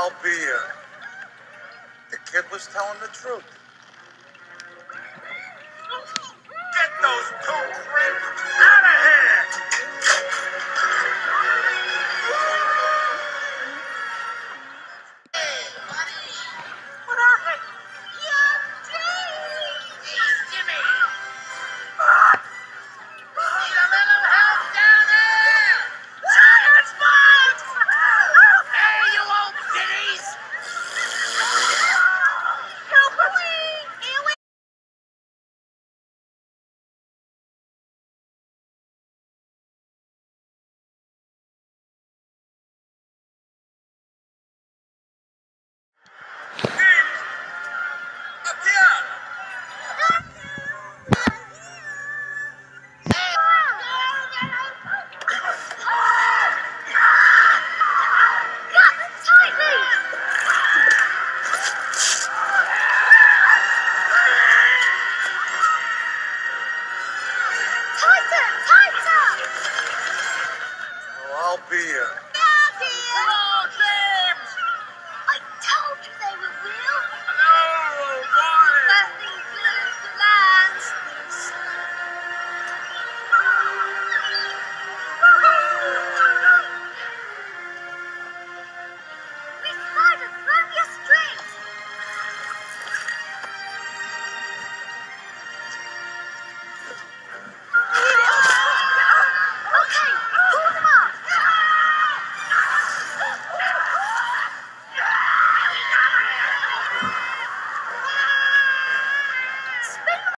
I'll be the kid was telling the truth. Get those two creeps out of here! Hey, buddy! What happened? You're Jimmy! Jimmy! Need a little help down there! Science box! Hey, you old biddies! Help me! I'll be